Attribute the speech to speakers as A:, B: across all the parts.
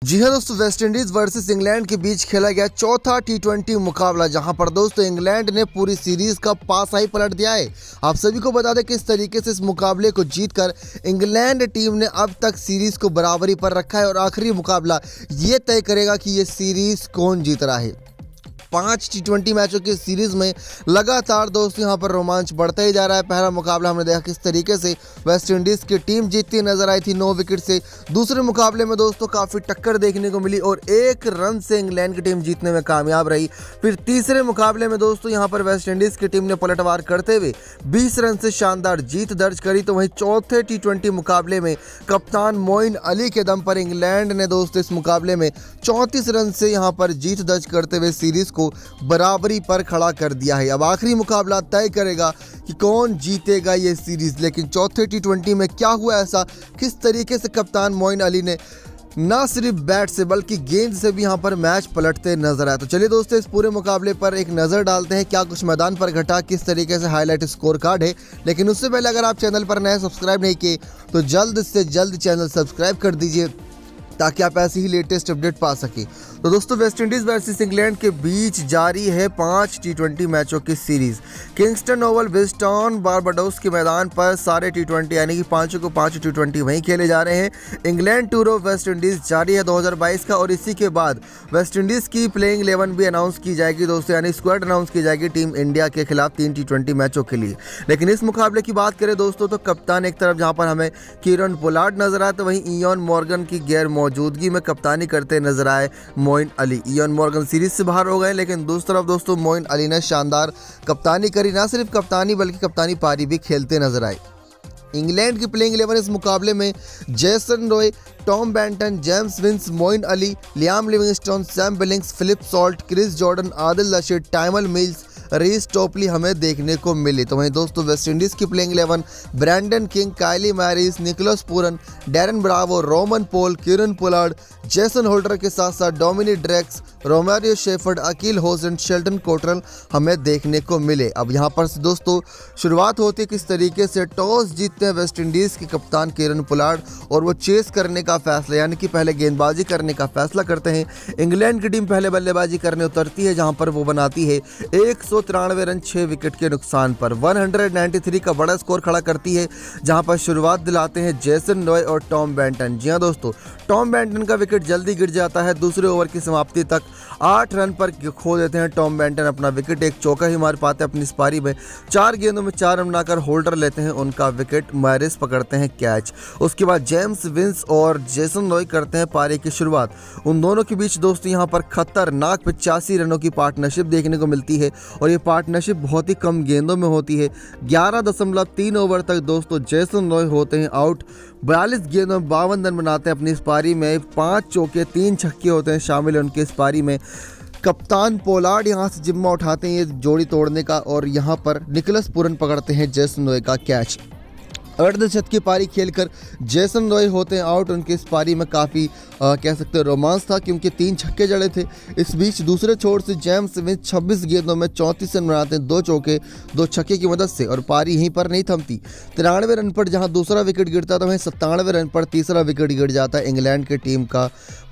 A: जी हाँ दोस्तों, West Indies versus England के बीच खेला गया चौथा टी20 मुकाबला, जहां पर दोस्तों इंग्लैंड ने पूरी सीरीज का पासा ही पलट दिया है। आप सभी को बता दें किस तरीके से इस मुकाबले को जीतकर इंग्लैंड टीम ने अब तक सीरीज को बराबरी पर रखा है और आखिरी मुकाबला ये तय करेगा कि ये सीरीज कौन जीत रहा है। 5 टी20 मैचों की सीरीज में लगातार दोस्तों यहां पर रोमांच बढ़ता ही जा रहा है। पहला मुकाबला हमने देखा किस तरीके से वेस्टइंडीज की टीम जीतती नजर आई थी 9 विकेट से। दूसरे मुकाबले में दोस्तों काफ़ी टक्कर देखने को मिली और 1 रन से इंग्लैंड की टीम जीतने में कामयाब रही। फिर तीसरे मुकाबले में दोस्तों यहां पर वेस्टइंडीज की टीम ने पलटवार करते हुए 20 रन से शानदार जीत दर्ज करी। तो वहीं चौथे टी20 मुकाबले में कप्तान मोइन अली के दम पर इंग्लैंड ने दोस्तों इस मुकाबले में 34 रन से यहां पर जीत दर्ज करते हुए सीरीज को बराबरी पर खड़ा कर दिया है। अब आखिरी मुकाबला तय करेगा कि कौन जीतेगा ये सीरीज। लेकिन चौथे टी20 में क्या हुआ ऐसा, किस तरीके से कप्तान मोइन अली ने ना सिर्फ बैट से बल्कि गेंद से भी यहां पर मैच पलटते नजर आए। तो चलिए दोस्तों इस पूरे मुकाबले पर एक नज़र डालते हैं, क्या कुछ मैदान पर घटा, किस तरीके से हाईलाइट स्कोर कार्ड है। लेकिन उससे पहले अगर आप चैनल पर नए सब्सक्राइब नहीं किए तो जल्द से जल्द चैनल सब्सक्राइब कर दीजिए ताकि आप ऐसी ही लेटेस्ट अपडेट पा सकें। तो दोस्तों वेस्टइंडीज वर्सेस इंग्लैंड के बीच जारी है 5 टी20 मैचों की series. Kingston Oval Bridgetown Barbados के मैदान पर सारे टी20 यानी कि पांचों को 5 टी20 वहीं खेले जा रहे हैं। इंग्लैंड टूर ऑफ वेस्टइंडीज जारी है 2022 का और इसी के बाद वेस्टइंडीज की प्लेइंग 11 भी अनाउंस की जाएगी दोस्तों, यानी स्क्वाड अनाउंस की जाएगी टीम इंडिया के खिलाफ 3 टी20 मैचों के लिए। लेकिन इस मुकाबले की बात करें दोस्तों तो कप्तान एक तरफ जहां पर हमें कीरन पोलार्ड नजर आए तो वहीं इयान मॉर्गन की गैर मौजूदगी में कप्तानी करते नजर आए Moeen Ali. Eoin Morgan series से बाहर हो गए, लेकिन दूसरी तरफ दोस्तों मोइन अली ने शानदार कप्तानी करी, ना सिर्फ कप्तानी बल्कि कप्तानी पारी भी खेलते नजर आए। इंग्लैंड की प्लेइंग 11 इस मुकाबले में Jason Roy, Tom Banton, James Vince, Moeen Ali, Liam Livingstone, Sam Billings, Philip Salt, Chris Jordan, Adil Rashid, Tymal Mills, Reece Topley हमें देखने को मिली। तो वहीं दोस्तों वेस्टइंडीज की playing 11 Brandon King, Kyle Mayers, Nicholas Pooran, Darren Bravo, Rovman Powell, Kieron Pollard, Jason Holder के साथ साथ Dominic Drakes, Romario Shepherd, Akeal Hosein, Sheldon Cottrell हमें देखने को मिले। अब यहाँ पर दोस्तों शुरुआत होती है किस तरीके से, टॉस जीतते हैं वेस्टइंडीज के कप्तान कीरन पोलार्ड और वो चेस करने का फैसला यानी कि पहले गेंदबाजी करने का फैसला करते हैं। इंग्लैंड की टीम पहले बल्लेबाजी करने उतरती है, जहां पर वो बनाती है 193 रन 6 विकेट के नुकसान पर 193 का बड़ा स्कोर खड़ा करती है, जहां पर शुरुआत दिलाते हैं जेसन रॉय और टॉम बैंटन। जी हां दोस्तों, टॉम बैंटन का विकेट जल्दी गिर जाता है, दूसरे ओवर की समाप्ति तक 8 रन पर खो देते हैं टॉम बैंटन अपना विकेट। एक चौका ही मार पाते अपनी इस पारी में, 4 गेंदों में 4 रन बनाकर होल्डर लेते हैं उनका विकेट, मैरिस पकड़ते हैं कैच। उसके बाद जेम्स विंस और जेसन रॉय करते हैं पारी की शुरुआत। उन दोनों के बीच दोस्तों यहां पर खतरनाक 85 रनों की पार्टनरशिप देखने को मिलती है और ये पार्टनरशिप बहुत ही कम गेंदों में होती है। 11.3 ओवर तक दोस्तों जेसन रॉय होते हैं आउट, 42 गेंदों में 52 रन बनाते हैं अपनी इस पारी में, 5 चौके 3 छक्के होते हैं शामिल उनके इस पारी में। कप्तान पोलार्ड यहां से जिम्मा उठाते हैं ये जोड़ी तोड़ने का और यहां पर निकोलस पूरन पकड़ते हैं जेसन रॉय का कैच। अर्धशतक की पारी खेलकर जेसन रॉय होते हैं आउट, उनकी इस पारी में काफ़ी कह सकते हैं रोमांस था क्योंकि 3 छक्के जड़े थे। इस बीच दूसरे छोर से जेम्स विंस 26 गेंदों में 34 रन बनाते हैं, 2 चौके 2 छक्के की मदद से और पारी यहीं पर नहीं थमती। 93 रन पर जहां दूसरा विकेट गिरता था वहीं 97 रन पर तीसरा विकेट गिर जाता है इंग्लैंड की टीम का।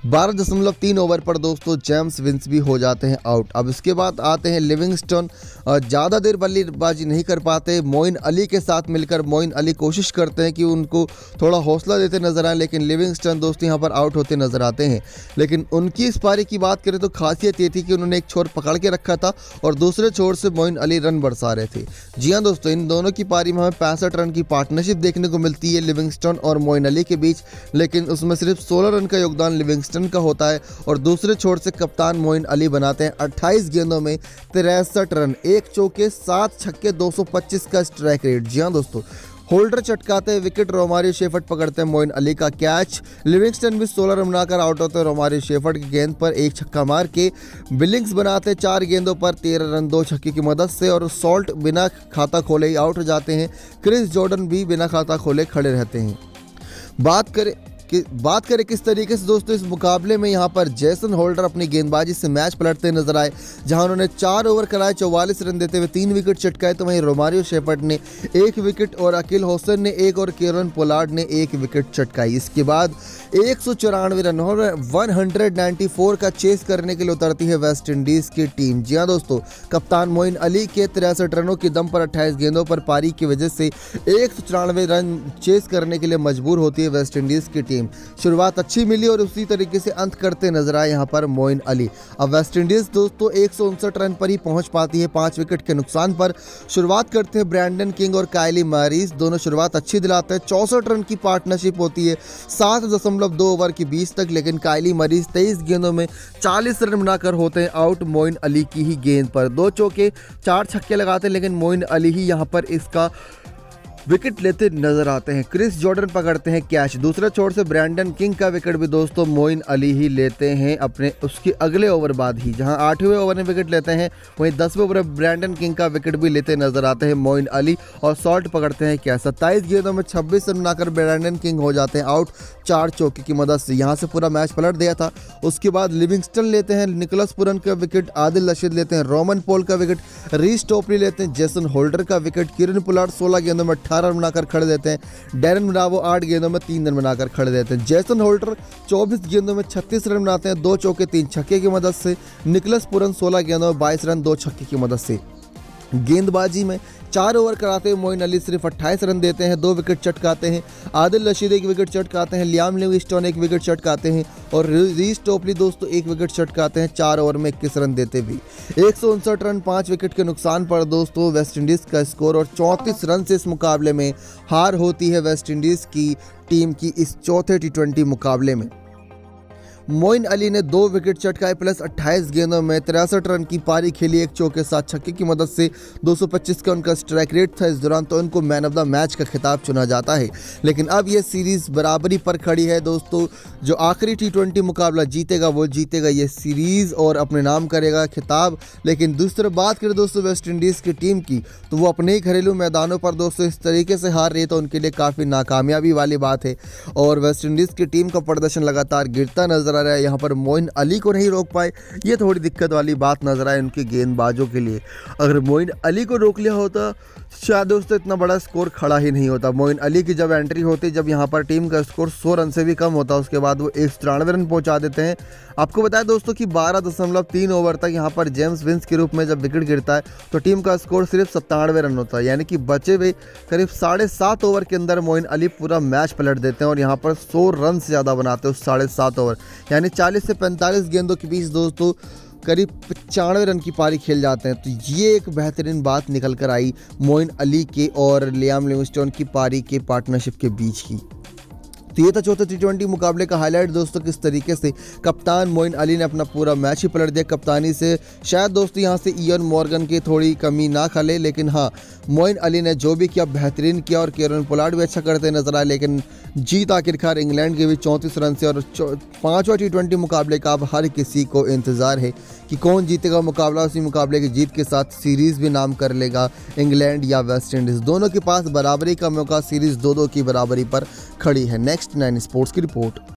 A: 12.3 ओवर पर दोस्तों जेम्स विंस भी हो जाते हैं आउट। अब इसके बाद आते हैं लिविंगस्टोन, ज़्यादा देर बल्लेबाजी नहीं कर पाते, मोइन अली के साथ मिलकर मोइन अली कोशिश करते हैं कि उनको थोड़ा हौसला देते नजर आए, लेकिन लिविंगस्टन दोस्तों यहाँ पर आउट होते नजर आते हैं। लेकिन उनकी इस पारी की बात करें तो खासियत ये थी कि उन्होंने एक छोर पकड़ के रखा था और दूसरे छोर से मोइन अली रन बरसा रहे थे। जी हाँ दोस्तों, इन दोनों की पारी में हमें 65 रन की पार्टनरशिप देखने को मिलती है लिविंगस्टन और मोइन अली के बीच, लेकिन उसमें सिर्फ 16 रन का योगदान लिविंगस्टन का होता है और दूसरे छोर से कप्तान मोइन अली बनाते हैं 28 गेंदों में 63 रन, 1 चौके 7 छक्के 225 का स्ट्राइक रेट। जी हाँ दोस्तों, होल्डर चटकाते विकेट, रोमारियो शेफर्ड पकड़ते हैं मोइन अली का कैच। लिविंगस्टन भी 16 रन बनाकर आउट होते हैं रोमारियो शेफर्ड की गेंद पर 1 छक्का मार के। बिलिंग्स बनाते 4 गेंदों पर 13 रन 2 छक्के की मदद से और सॉल्ट बिना खाता खोले ही आउट हो जाते हैं। क्रिस जॉर्डन भी बिना खाता खोले खड़े रहते हैं। बात करें कि बात करें किस तरीके से दोस्तों इस मुकाबले में यहाँ पर जेसन होल्डर अपनी गेंदबाजी से मैच पलटते नजर आए, जहां उन्होंने 4 ओवर कराए 44 रन देते हुए 3 विकेट चटकाए। तो वहीं रोमारियो शेफर्ड ने 1 विकेट और अकील होसन ने 1 और केरन पोलार्ड ने 1 विकेट चटकाई। इसके बाद 194 रन और 194 का चेस करने के लिए उतरती है वेस्ट इंडीज की टीम। जी हाँ दोस्तों, कप्तान मोइन अली के 63 रनों की दम पर 28 गेंदों पर पारी की वजह से 194 रन चेस करने के लिए मजबूर होती है वेस्ट इंडीज की टीम। शुरुआत अच्छी मिली और उसी तरीके से अंत करते नजर आए यहाँ पर मोइन अली। अब वेस्ट इंडीज दोस्तों 159 रन पर ही पहुंच पाती है 5 विकेट के नुकसान पर। शुरुआत करते हैं ब्रैंडन किंग और कायली मैरिस, दोनों शुरुआत अच्छी दिलाते हैं। 64 रन की पार्टनरशिप होती है 7.2 ओवर की 20 तक, लेकिन कायली मैरिस 23 गेंदों में 40 रन बनाकर होते हैं आउट मोइन अली की ही गेंद पर। 2 चौके 4 छक्के लगाते हैं, लेकिन मोइन अली ही यहाँ पर इसका विकेट लेते नजर आते हैं। क्रिस जॉर्डन पकड़ते हैं कैच। दूसरे छोर से ब्रैंडन किंग का विकेट भी दोस्तों मोइन अली ही लेते हैं अपने उसके अगले ओवर बाद ही, जहां 8वें ओवर में विकेट लेते हैं, वहीं 10वें ओवर में ब्रैंडन किंग का विकेट भी लेते नजर आते हैं मोइन अली और शॉट पकड़ते हैं कैच। 27 गेंदों में 26 रन बनाकर ब्रैंडन किंग हो जाते हैं आउट 4 चौके की मदद से। यहाँ से पूरा मैच पलट दिया था। उसके बाद लिविंगस्टन लेते हैं निकोलस पुरन का विकेट, आदिल रशीद लेते हैं रोमन पॉल का विकेट, रीस टोपली लेते हैं जेसन होल्डर का विकेट, किरण पोलार्ड 16 गेंदों में 18 रन बनाकर खड़े देते हैं, डैरन ब्रावो 8 गेंदों में 3 रन बनाकर खड़े देते हैं। जेसन होल्डर 24 गेंदों में 36 रन बनाते हैं 2 चौके 3 छक्के की मदद से। निकोलस पुरन 16 गेंदों में 22 रन 2 छक्के की मदद से। गेंदबाजी में 4 ओवर कराते हुए मोइन अली सिर्फ 28 रन देते हैं, 2 विकेट चटकाते हैं। आदिल रशीद 1 विकेट चटकाते हैं, लियाम लिविंगस्टन 1 विकेट चटकाते हैं और रीस टोपली दोस्तों 1 विकेट चटकाते हैं 4 ओवर में 21 रन देते भी। 159 रन 5 विकेट के नुकसान पर दोस्तों वेस्ट इंडीज का स्कोर और 34 रन से इस मुकाबले में हार होती है वेस्ट इंडीज की टीम की इस चौथे T20 मुकाबले में। मोइन अली ने 2 विकेट चटकाए प्लस 28 गेंदों में 63 रन की पारी खेली, 1 चौके 7 छक्के की मदद से। 225 का उनका स्ट्राइक रेट था इस दौरान, तो उनको मैन ऑफ द मैच का खिताब चुना जाता है। लेकिन अब ये सीरीज बराबरी पर खड़ी है दोस्तों। जो आखिरी T20 मुकाबला जीतेगा वो जीतेगा ये सीरीज और अपने नाम करेगा खिताब। लेकिन दूसरी बात करें दोस्तों वेस्ट इंडीज की टीम की, तो वो अपने ही घरेलू मैदानों पर दोस्तों इस तरीके से हार रही है, तो उनके लिए काफ़ी नाकामयाबी वाली बात है और वेस्ट इंडीज की टीम का प्रदर्शन लगातार गिरता नजर आ रहा है। यहाँ पर मोइन अली को नहीं रोक पाए, ये थोड़ी दिक्कत वाली बात नजर आए उनके गेंदबाजों के लिए। अगर मोइन अली को रोक लिया होता शायद दोस्तों इतना बड़ा स्कोर खड़ा ही नहीं होता। मोइन अली की जब एंट्री होती, जब यहाँ पर टीम का स्कोर 100 रन से भी कम होता, उसके बाद वो 193 रन पहुंचा देते हैं। आपको बताया दोस्तों कि 12.3 ओवर तक यहाँ पर जेम्स विंस के रूप में जब विकेट गिरता है तो टीम का स्कोर सिर्फ 97 रन होता है, यानी कि बचे हुए करीब 7.5 ओवर के अंदर मोइन अली पूरा मैच पलट देते हैं और यहाँ पर 100 रन से ज़्यादा बनाते हैं उस 7.5 ओवर, यानी 40 से 45 गेंदों के बीच दोस्तों करीब 95 रन की पारी खेल जाते हैं। तो ये एक बेहतरीन बात निकल कर आई मोइन अली के और लियाम लिविंगस्टन की पारी के पार्टनरशिप के बीच की। तो ये था चौथे T20 मुकाबले का हाईलाइट दोस्तों, किस तरीके से कप्तान मोइन अली ने अपना पूरा मैच ही पलट दिया। कप्तानी से शायद दोस्तों यहाँ से इयन मॉर्गन की थोड़ी कमी ना खले, लेकिन हाँ मोइन अली ने जो भी किया बेहतरीन किया और केरन पोलार्ड भी अच्छा करते नजर आए। लेकिन जीत आखिरकार इंग्लैंड के भी 34 रन से और 5वां T20 मुकाबले का अब हर किसी को इंतज़ार है कि कौन जीतेगा मुकाबला। उसी मुकाबले की जीत के साथ सीरीज़ भी नाम कर लेगा इंग्लैंड या वेस्ट इंडीज़। दोनों के पास बराबरी का मौका, सीरीज़ 2-2 की बराबरी पर खड़ी है। नेक्स्ट 9 स्पोर्ट्स की रिपोर्ट।